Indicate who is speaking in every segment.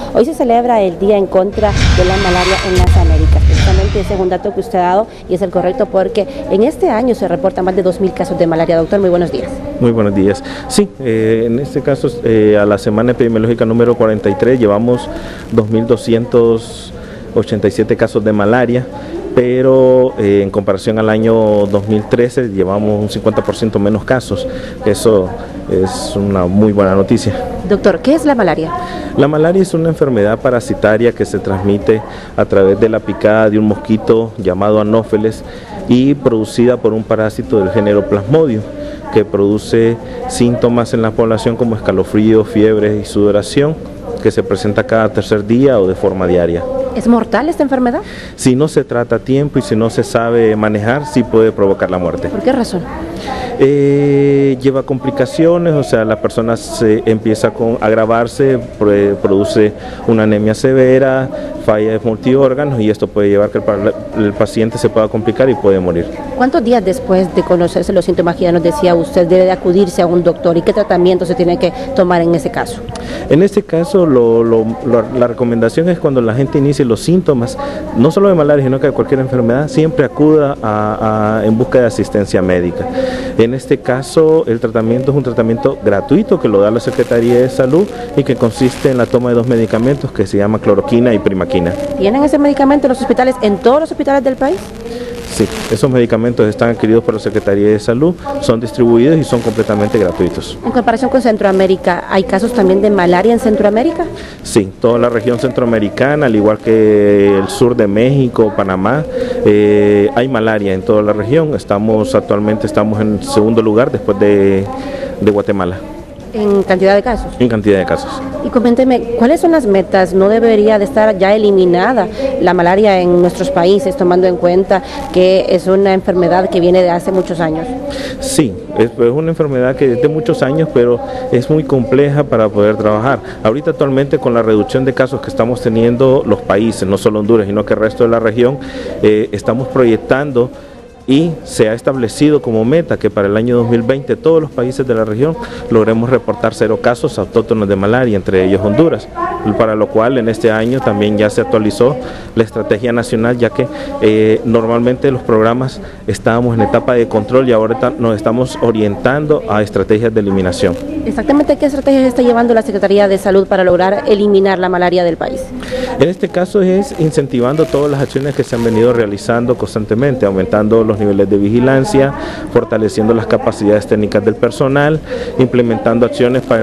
Speaker 1: Hoy se celebra el Día en contra de la malaria en las Américas. Precisamente ese es un dato que usted ha dado y es el correcto porque en este año se reportan más de 2.000 casos de malaria. Doctor, muy buenos días.
Speaker 2: Muy buenos días. Sí, en este caso a la semana epidemiológica número 43 llevamos 2.287 casos de malaria, pero en comparación al año 2013 llevamos un 50% menos casos. Eso es una muy buena noticia.
Speaker 1: Doctor, ¿qué es la malaria?
Speaker 2: La malaria es una enfermedad parasitaria que se transmite a través de la picada de un mosquito llamado Anófeles y producida por un parásito del género Plasmodium, que produce síntomas en la población como escalofríos, fiebre y sudoración, que se presenta cada tercer día o de forma diaria.
Speaker 1: ¿Es mortal esta enfermedad? Si
Speaker 2: no se trata a tiempo y si no se sabe manejar, sí puede provocar la muerte.
Speaker 1: ¿Por qué razón?
Speaker 2: Lleva complicaciones, o sea, la persona se empieza a agravarse, produce una anemia severa, falla de multiórganos y esto puede llevar que el paciente se pueda complicar y puede morir.
Speaker 1: ¿Cuántos días después de conocerse los síntomas que ya nos decía usted debe de acudirse a un doctor y qué tratamiento se tiene que tomar en ese caso?
Speaker 2: En este caso la recomendación es cuando la gente inicie los síntomas, no solo de malaria sino que de cualquier enfermedad, siempre acuda en busca de asistencia médica. En este caso el tratamiento es un tratamiento gratuito que lo da la Secretaría de Salud y que consiste en la toma de dos medicamentos que se llama cloroquina y primaquina.
Speaker 1: ¿Tienen ese medicamento en los hospitales, en todos los hospitales del país?
Speaker 2: Sí, esos medicamentos están adquiridos por la Secretaría de Salud, son distribuidos y son completamente gratuitos.
Speaker 1: En comparación con Centroamérica, ¿hay casos también de malaria en Centroamérica?
Speaker 2: Sí, toda la región centroamericana, al igual que el sur de México, Panamá, hay malaria en toda la región. Actualmente estamos en segundo lugar después de Guatemala.
Speaker 1: ¿En cantidad de casos?
Speaker 2: En cantidad de casos.
Speaker 1: Y coménteme, ¿cuáles son las metas? ¿No debería de estar ya eliminada la malaria en nuestros países, tomando en cuenta que es una enfermedad que viene de hace muchos años?
Speaker 2: Sí, es una enfermedad que es de muchos años, pero es muy compleja para poder trabajar. Ahorita actualmente con la reducción de casos que estamos teniendo los países, no solo Honduras, sino que el resto de la región, estamos proyectando y se ha establecido como meta que para el año 2020 todos los países de la región logremos reportar 0 casos autóctonos de malaria, entre ellos Honduras, para lo cual en este año también ya se actualizó la estrategia nacional, ya que normalmente los programas estábamos en etapa de control y ahora nos estamos orientando a estrategias de eliminación.
Speaker 1: Exactamente, ¿qué estrategias está llevando la Secretaría de Salud para lograr eliminar la malaria del país?
Speaker 2: En este caso es incentivando todas las acciones que se han venido realizando constantemente, aumentando los niveles de vigilancia, fortaleciendo las capacidades técnicas del personal, implementando acciones para el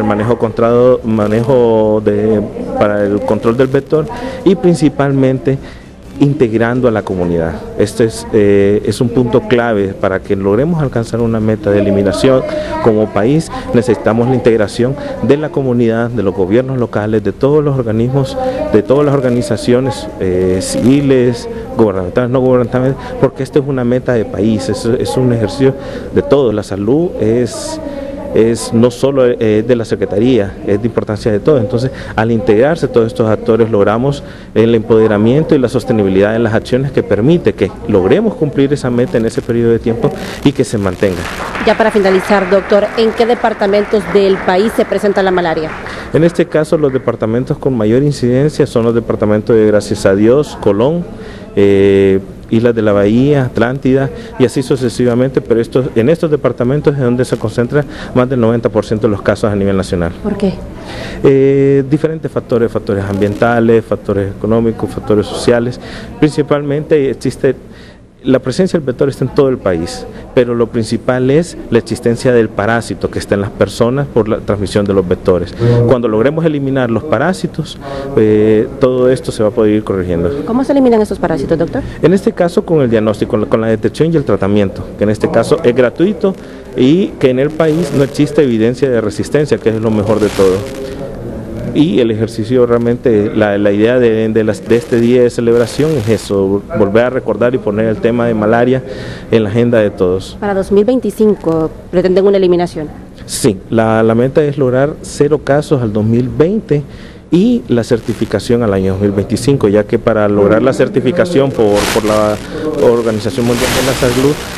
Speaker 2: para el control del vector y principalmente integrando a la comunidad. Este es un punto clave para que logremos alcanzar una meta de eliminación como país. Necesitamos la integración de la comunidad, de los gobiernos locales, de todos los organismos, de todas las organizaciones civiles, gubernamentales, no gubernamentales, porque esto es una meta de país, es un ejercicio de todos. La salud es no solo de la Secretaría, es de importancia de todos. Entonces, al integrarse todos estos actores, logramos el empoderamiento y la sostenibilidad en las acciones que permite que logremos cumplir esa meta en ese periodo de tiempo y que se mantenga.
Speaker 1: Ya para finalizar, doctor, ¿en qué departamentos del país se presenta la malaria?
Speaker 2: En este caso, los departamentos con mayor incidencia son los departamentos de Gracias a Dios, Colón, Islas de la Bahía, Atlántida y así sucesivamente, pero en estos departamentos es donde se concentra más del 90% de los casos a nivel nacional.
Speaker 1: ¿Por qué?
Speaker 2: Diferentes factores ambientales, factores económicos, factores sociales. Principalmente existe la presencia del vector está en todo el país, pero lo principal es la existencia del parásito que está en las personas por la transmisión de los vectores. Cuando logremos eliminar los parásitos, todo esto se va a poder ir corrigiendo.
Speaker 1: ¿Cómo se eliminan estos parásitos, doctor?
Speaker 2: En este caso con el diagnóstico, con la detección y el tratamiento, que en este caso es gratuito y que en el país no existe evidencia de resistencia, que es lo mejor de todo. Y el ejercicio realmente, la idea de este día de celebración es eso, volver a recordar y poner el tema de malaria en la agenda de todos.
Speaker 1: Para 2025 pretenden una eliminación.
Speaker 2: Sí, la meta es lograr 0 casos al 2020 y la certificación al año 2025, ya que para lograr la certificación por la Organización Mundial de la Salud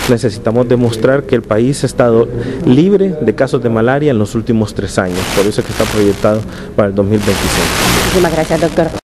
Speaker 2: necesitamos demostrar que el país ha estado libre de casos de malaria en los últimos 3 años, por eso es que está proyectado para el 2025.
Speaker 1: Muchísimas gracias, doctor.